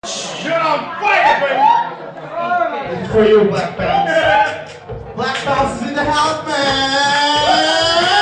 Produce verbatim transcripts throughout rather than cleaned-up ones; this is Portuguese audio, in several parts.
You're on fire, baby! This is for you, Black Bounce. Black Bounce is in the house, man!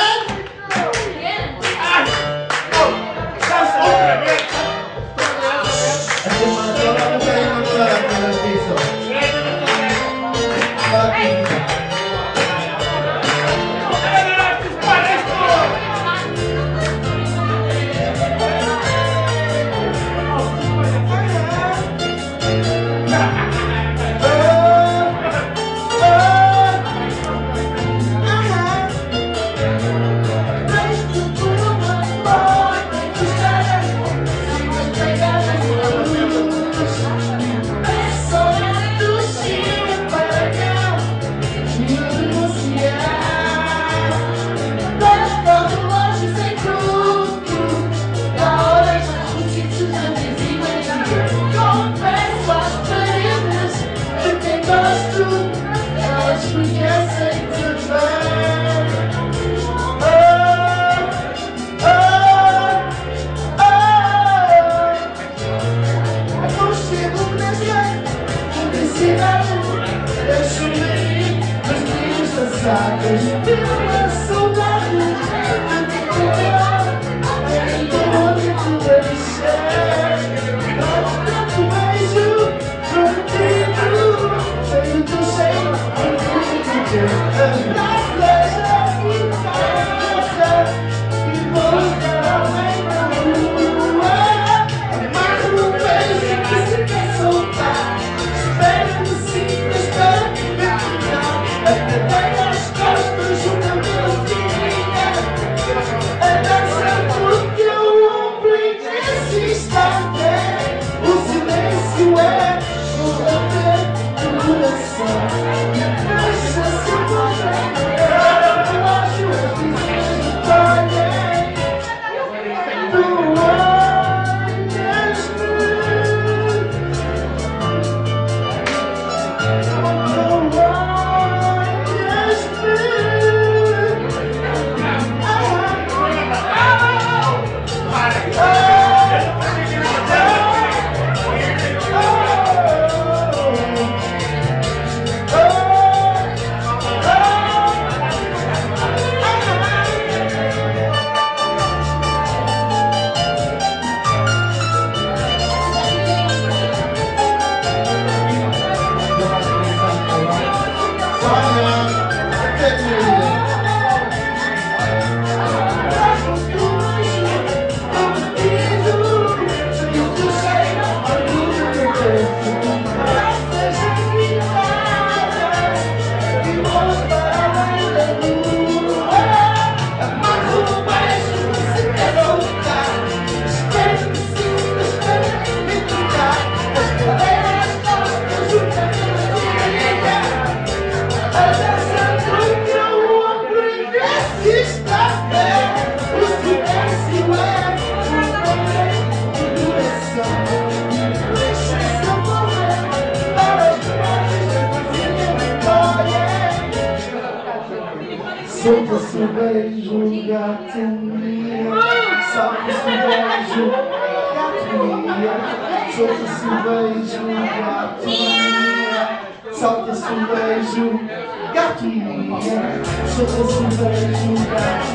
Solta-se o beijo, gato minha. Solta-se o beijo, gato minha. Solta-se o beijo, gato minha. Solta-se o beijo, gato minha. Solta-se o beijo, gato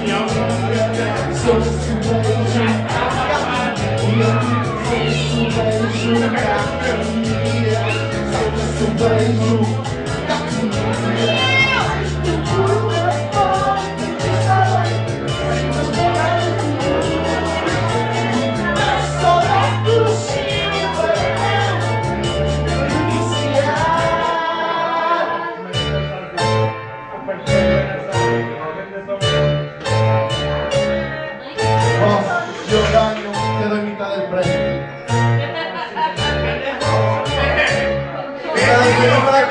minha. Solta-se o beijo, gato minha. Solta-se o beijo, gato minha. Solta-se o beijo, gato minha. Para